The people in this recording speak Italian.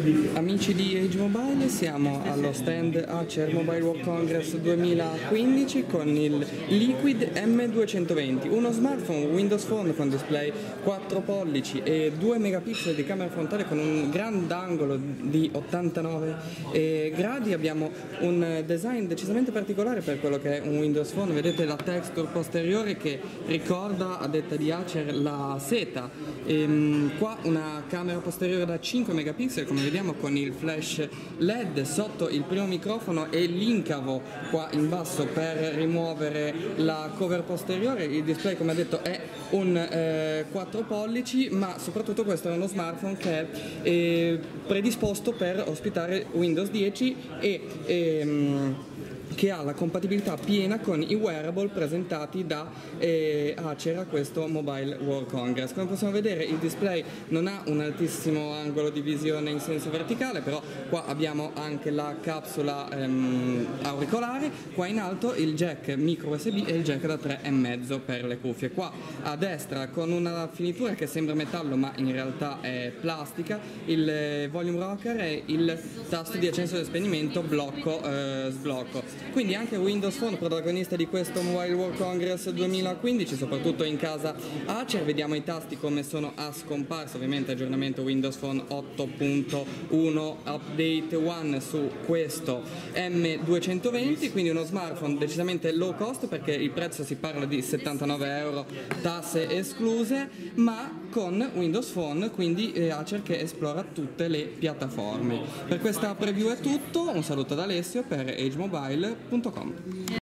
Amici di Age Mobile, siamo allo stand Acer Mobile World Congress 2015 con il Liquid M220, uno smartphone Windows Phone con display 4 pollici e 2 megapixel di camera frontale con un grandangolo di 89 gradi. Abbiamo un design decisamente particolare per quello che è un Windows Phone. Vedete la texture posteriore che ricorda, a detta di Acer, la seta. Qua una camera posteriore da 5 megapixel, come vediamo, con il flash LED sotto il primo microfono e l'incavo qua in basso per rimuovere la cover posteriore. Il display, come detto, è un 4 pollici, ma soprattutto questo è uno smartphone che è predisposto per ospitare Windows 10 e che ha la compatibilità piena con i wearable presentati da Acer a questo Mobile World Congress. Come possiamo vedere, il display non ha un altissimo angolo di visione in senso verticale, però qua abbiamo anche la capsula auricolare, qua in alto il jack micro USB e il jack da 3,5 per le cuffie. Qua a destra, con una finitura che sembra metallo ma in realtà è plastica, il volume rocker e il tasto di accenso e spegnimento blocco sblocco. Quindi anche Windows Phone protagonista di questo Mobile World Congress 2015, soprattutto in casa Acer. Vediamo i tasti come sono a scomparsa, ovviamente aggiornamento Windows Phone 8.1 Update 1 su questo M220, quindi uno smartphone decisamente low cost, perché il prezzo si parla di 79 euro, tasse escluse, ma con Windows Phone, quindi Acer che esplora tutte le piattaforme. Per questa preview è tutto, un saluto da Alessio per agemobile.com.